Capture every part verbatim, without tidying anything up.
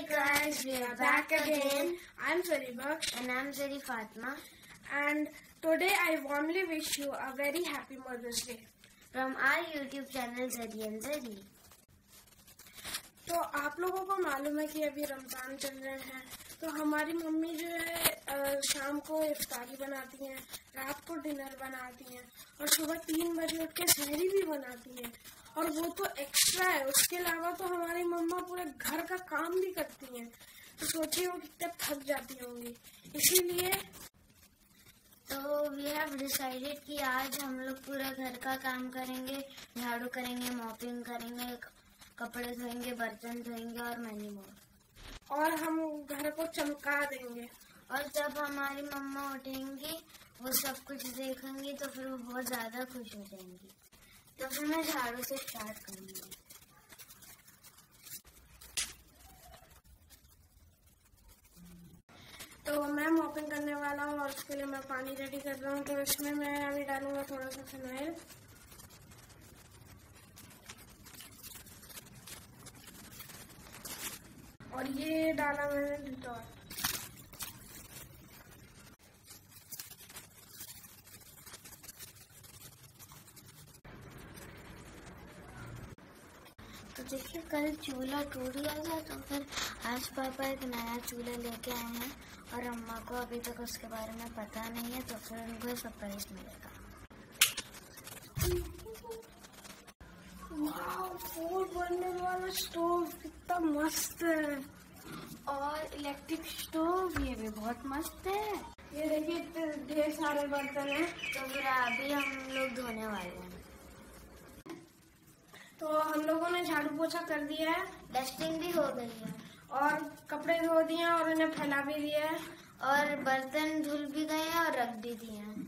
Hey guys, we are back again. I'm Zariba And I'm Zari Fatma. And today I warmly wish you a very happy Mother's Day. From our YouTube channel Zari and Zari. तो आप लोगों को मालूम है कि अभी रमजान चल रहे हैं, तो हमारी मम्मी जो है शाम को इफ्तारी बनाती हैं, रात को डिनर बनाती हैं और सुबह तीन बजे उठ के सहरी भी बनाती हैं। और वो तो एक्स्ट्रा है। उसके अलावा तो हमारी मम्मा पूरे घर का काम भी करती हैं। तो सोचिए वो कितने थक जाती होंगी। इसीलिए तो वी हैव डिसाइडेड कि आज हम लोग पूरा घर का काम करेंगे, झाड़ू करेंगे, मॉपिंग करेंगे, कपड़े धोएंगे, बर्तन धोएंगे और मैनी मोर। और हम घर को चमका देंगे। और जब हमारी मम्मा उठेंगी, वो सब कुछ देखेंगी तो फिर वो बहुत ज्यादा खुश हो जाएंगी। तो फिर मैं झाड़ू से स्टार्ट करूंगी। तो मैं मॉपिंग करने वाला हूँ और उसके लिए मैं पानी रेडी कर रहा हूँ। तो इसमें मैं अभी डालूंगा थोड़ा सा फिनाइल। और ये डाला मैंने डिटॉल। तो देखिए, कल चूल्हा टूट गया था, तो फिर आज पापा एक नया चूल्हा लेके आए हैं और अम्मा को अभी तक उसके बारे में पता नहीं है, तो फिर उनको सरप्राइज मिलेगा। वाह, फूड बर्नर वाला स्टोव कितना मस्त है। और इलेक्ट्रिक स्टोव ये भी बहुत मस्त है। ये देखिए इतने ढेर सारे बर्तन हैं। तो फिर अभी हम लोग धोने वाले हैं। तो हम लोगों ने झाड़ू पोछा कर दिया है, डस्टिंग भी हो गई है और कपड़े धो दिए और उन्हें फैला भी दिया है और बर्तन धुल भी गए हैं और रख भी दिए हैं।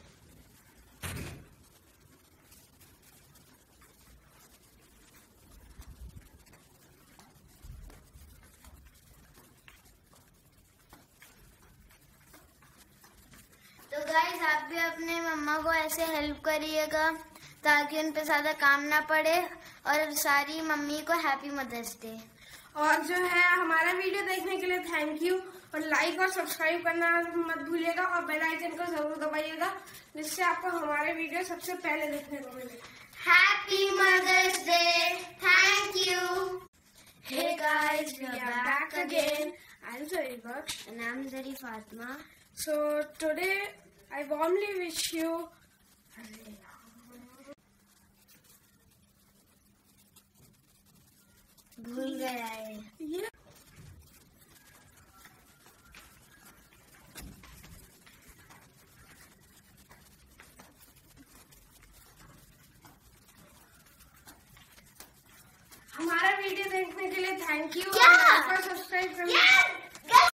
तो गाइस, आप भी अपने मम्मा को ऐसे हेल्प करिएगा ताकि उन पे ज्यादा काम ना पड़े। और सारी मम्मी को हैप्पी मदर्स डे। और जो है हमारा वीडियो देखने के लिए थैंक यू। और लाइक और सब्सक्राइब करना मत भूलिएगा और बेल आइकन को जरूर दबाइएगा, जिससे आपको हमारे वीडियो सबसे पहले देखने को मिले। Happy mother's day. Thank you. Hey guys, we are back again. I'm Zariba And I'm Zari Fatma. So today I warmly wish you भूल गया है ये हमारा वीडियो देखने के लिए थैंक यू। क्या? सब्सक्राइब करना।